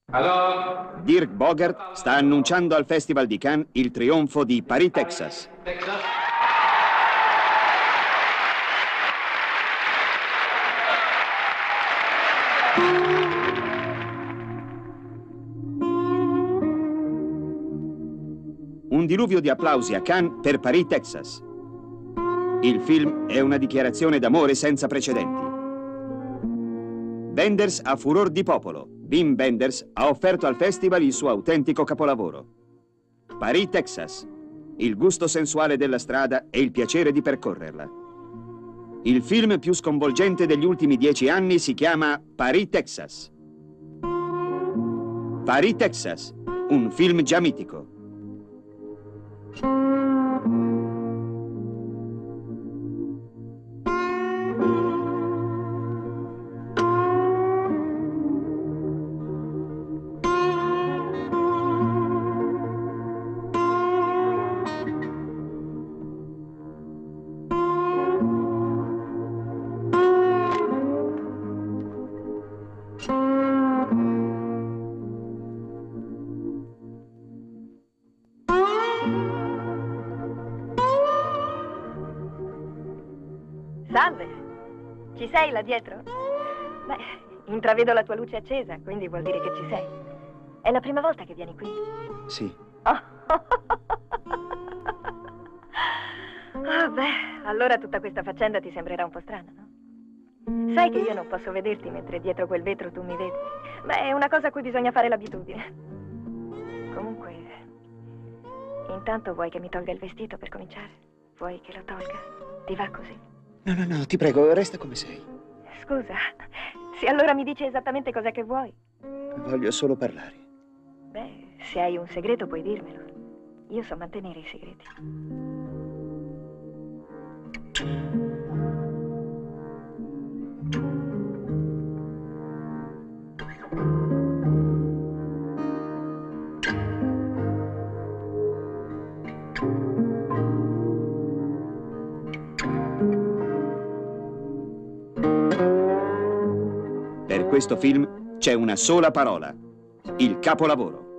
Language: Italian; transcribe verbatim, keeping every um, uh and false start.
Allora? Dirk Bogarde sta annunciando al Festival di Cannes il trionfo di Paris, Texas. Texas. Un diluvio di applausi a Cannes per Paris, Texas. Il film è una dichiarazione d'amore senza precedenti. Wenders ha furor di popolo. Wim Wenders ha offerto al festival il suo autentico capolavoro. Paris, Texas. Il gusto sensuale della strada e il piacere di percorrerla. Il film più sconvolgente degli ultimi dieci anni si chiama Paris, Texas. Paris, Texas. Un film già mitico. Salve, ci sei là dietro? Beh, intravedo la tua luce accesa, quindi vuol dire che ci sei. È la prima volta che vieni qui? Sì. Oh, oh beh, allora tutta questa faccenda ti sembrerà un po' strana, no? Sai che io non posso vederti mentre dietro quel vetro tu mi vedi? Beh, è una cosa a cui bisogna fare l'abitudine. Comunque, intanto vuoi che mi tolga il vestito per cominciare? Vuoi che lo tolga? Ti va così? No, no, no, ti prego, resta come sei. Scusa, se allora mi dici esattamente cos'è che vuoi. Voglio solo parlare. Beh, se hai un segreto puoi dirmelo. Io so mantenere i segreti. Per questo film c'è una sola parola: il capolavoro.